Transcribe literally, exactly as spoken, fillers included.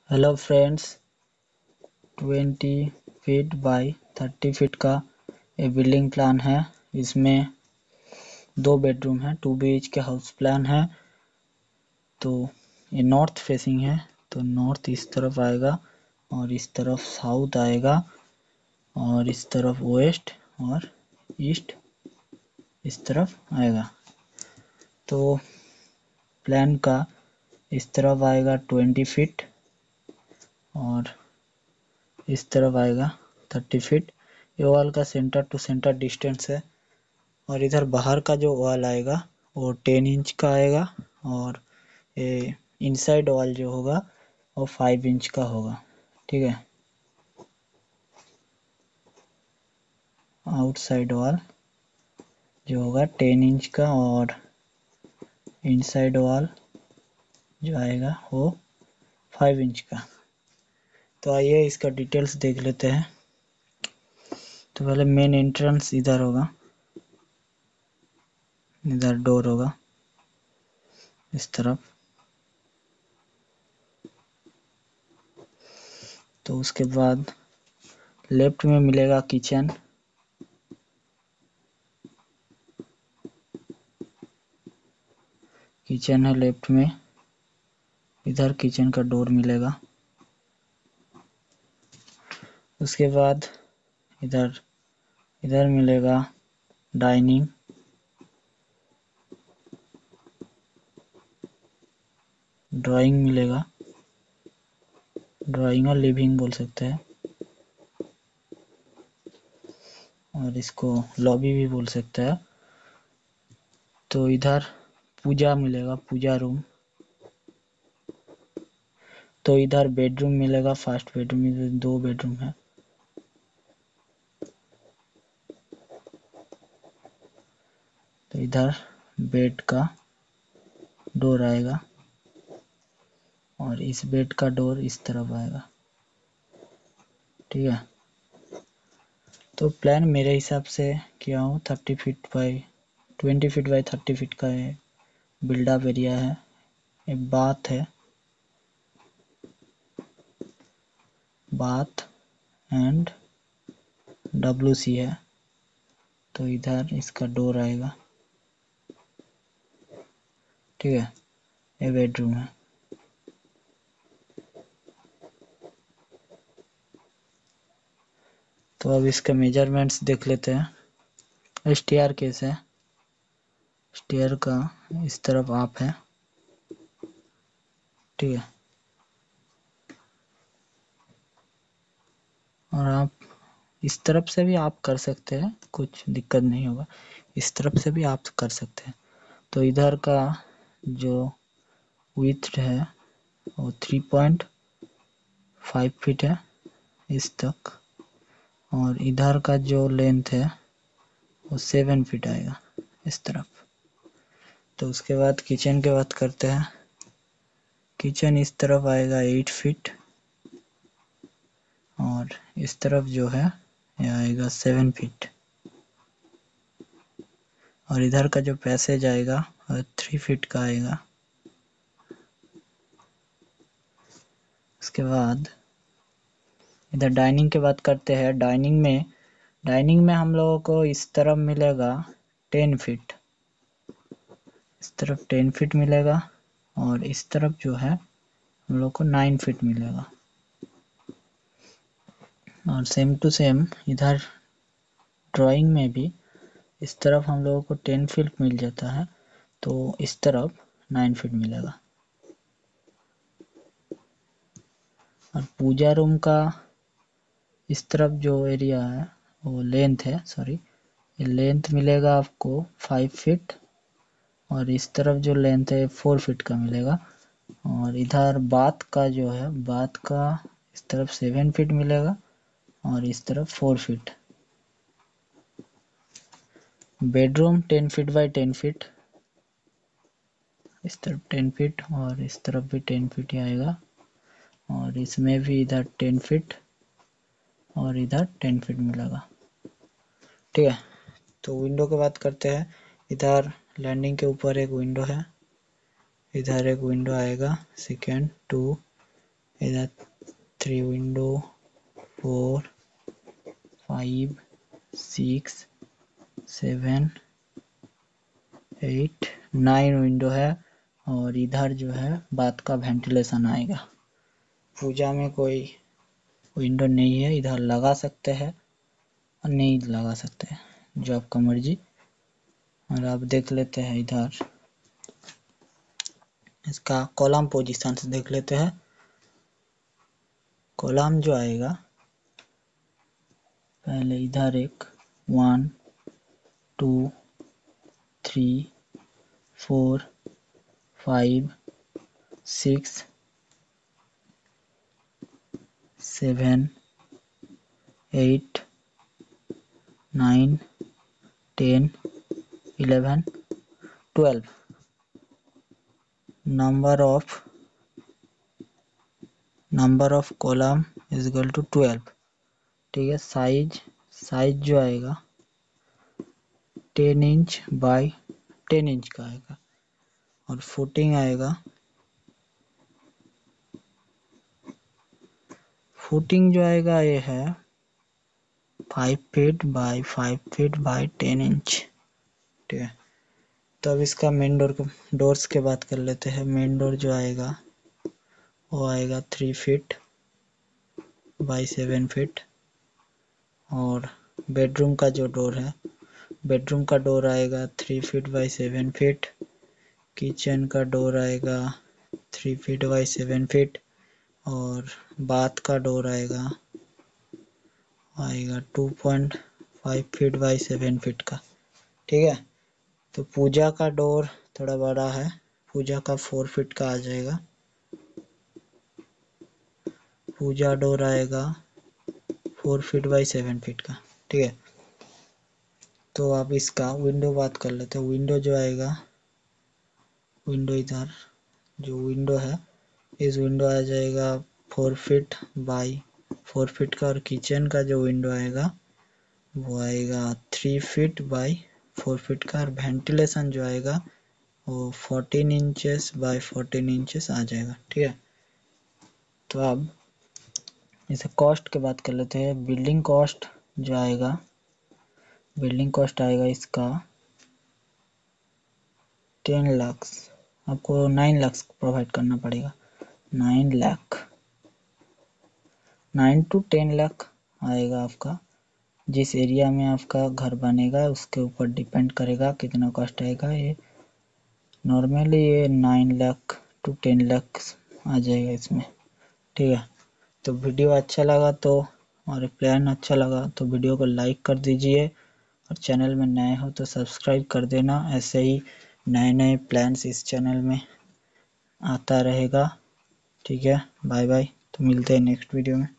Hello friends, twenty feet by thirty feet का ये building plan है। इसमें दो बेडरूम है, two B H K house plan है। तो ये नॉर्थ फेसिंग है, तो नॉर्थ इस तरफ आएगा और इस तरफ साउथ आएगा और इस तरफ वेस्ट और ईस्ट इस तरफ आएगा। तो प्लान का इस तरफ आएगा ट्वेंटी फीट और इस तरफ आएगा थर्टी फीट। ये वॉल का सेंटर टू सेंटर डिस्टेंस है और इधर बाहर का जो वॉल आएगा वो टेन इंच का आएगा और ये इनसाइड वॉल जो होगा वो फाइव इंच का होगा। ठीक है, आउटसाइड वॉल जो होगा टेन इंच का और इनसाइड वॉल जो आएगा वो फाइव इंच का। तो आइए इसका डिटेल्स देख लेते हैं। तो पहले मेन एंट्रेंस इधर होगा, इधर डोर होगा इस तरफ। तो उसके बाद लेफ्ट में मिलेगा किचन, किचन है लेफ्ट में। इधर किचन का डोर मिलेगा। उसके बाद इधर इधर मिलेगा डाइनिंग, ड्राइंग मिलेगा, ड्राइंग और लिविंग बोल सकते हैं और इसको लॉबी भी बोल सकते हैं। तो इधर पूजा मिलेगा, पूजा रूम। तो इधर बेडरूम मिलेगा, फर्स्ट बेडरूम, इधर दो बेडरूम है। तो इधर बेड का डोर आएगा और इस बेड का डोर इस तरफ आएगा। ठीक है, तो प्लान मेरे हिसाब से किया हूँ thirty feet by twenty feet by thirty feet का है। बिल्डअप एरिया है, एक बाथ है, बाथ एंड डब्ल्यू सी है। तो इधर इसका डोर आएगा। ठीक है, ये बेडरूम है। तो अब इसका मेजरमेंट्स देख लेते हैं। स्टेयर केस है, स्टेयर का इस तरफ आप है। ठीक है, और आप इस तरफ से भी आप कर सकते हैं, कुछ दिक्कत नहीं होगा। इस तरफ से भी आप कर सकते हैं। तो इधर का जो विड्थ है वो थ्री पॉइंट फाइव फीट है इस तक, और इधर का जो लेंथ है वो सेवन फीट आएगा इस तरफ। तो उसके बाद किचन की बात करते हैं। किचन इस तरफ आएगा एट फीट और इस तरफ जो है ये आएगा सेवन फीट, और इधर का जो पैसेज आएगा वो थ्री फीट का आएगा। उसके बाद इधर डाइनिंग की बात करते हैं। डाइनिंग में डाइनिंग में हम लोगों को इस तरफ मिलेगा टेन फीट, इस तरफ टेन फीट मिलेगा और इस तरफ जो है हम लोग को नाइन फीट मिलेगा। और सेम टू सेम इधर ड्राइंग में भी इस तरफ हम लोगों को टेन फीट मिल जाता है, तो इस तरफ नाइन फीट मिलेगा। और पूजा रूम का इस तरफ जो एरिया है वो लेंथ है, सॉरी ये लेंथ मिलेगा आपको फाइव फीट और इस तरफ जो लेंथ है फोर फीट का मिलेगा। और इधर बाथ का जो है, बाथ का इस तरफ सेवन फीट मिलेगा और इस तरफ four feet. Bedroom ten feet by ten feet, इस तरफ टेन फीट और इस तरफ भी टेन फीट ही आएगा, और इसमें भी इधर टेन फीट और इधर टेन फीट मिलेगा। ठीक है, तो विंडो की बात करते हैं। इधर लैंडिंग के ऊपर एक विंडो है, इधर एक विंडो आएगा, सेकेंड टू इधर three window, four, five, six, seven, eight, nine window है। और इधर जो है बाथ का वेंटिलेशन आएगा। पूजा में कोई विंडो नहीं है, इधर लगा सकते हैं और नहीं लगा सकते हैं, जो आपका मर्जी। और आप देख लेते हैं इधर इसका कॉलम पोजीशन से देख लेते हैं। कॉलम जो आएगा पहले इधर एक one, two, three, four, five, six, seven, eight, nine, ten, eleven, twelve. Number of number of column is equal to twelve. ठीक है। साइज साइज जो आएगा ten inch by ten inch का आएगा। और फुटिंग आएगा, फुटिंग जो आएगा ये है five feet by five feet by ten inch. ठीक है। तो अब इसका मेन डोर डोर्स के बात कर लेते हैं। मेन डोर जो आएगा वो आएगा three feet by seven feet. और बेडरूम का जो डोर है, बेडरूम का डोर आएगा three feet by seven feet. Kitchen का डोर आएगा three feet by seven feet. और बाथ का डोर आएगा आएगा two point five feet by seven feet का। ठीक है। तो पूजा का डोर थोड़ा बड़ा है, पूजा का फोर फीट का आ जाएगा। पूजा डोर आएगा four feet by seven feet का। ठीक है। तो आप इसका विंडो बात कर लेते हैं। विंडो जो आएगा, विंडो इधर जो विंडो है, इस विंडो आ जाएगा four feet by four feet का। और किचन का जो विंडो आएगा वो आएगा three feet by four feet का। और वेंटिलेशन जो आएगा वो fourteen inches by fourteen inches आ जाएगा। ठीक है। तो अब इसे कॉस्ट की बात कर लेते हैं। बिल्डिंग कॉस्ट जो आएगा, बिल्डिंग कॉस्ट आएगा इसका टेन लाख। आपको नाइन लाख प्रोवाइड करना पड़ेगा। Nine lakh nine to ten lakh आएगा आपका। जिस एरिया में आपका घर बनेगा उसके ऊपर डिपेंड करेगा कितना कॉस्ट आएगा। ये नॉर्मली ये nine lakh to ten lakh आ जाएगा इसमें। ठीक है। तो वीडियो अच्छा लगा तो और प्लान अच्छा लगा तो वीडियो को लाइक कर दीजिए। और चैनल में नए हो तो सब्सक्राइब कर देना। ऐसे ही नए नए प्लान्स इस चैनल में आता रहेगा। ठीक है। Bye bye. तो मिलते हैं नेक्स्ट वीडियो में।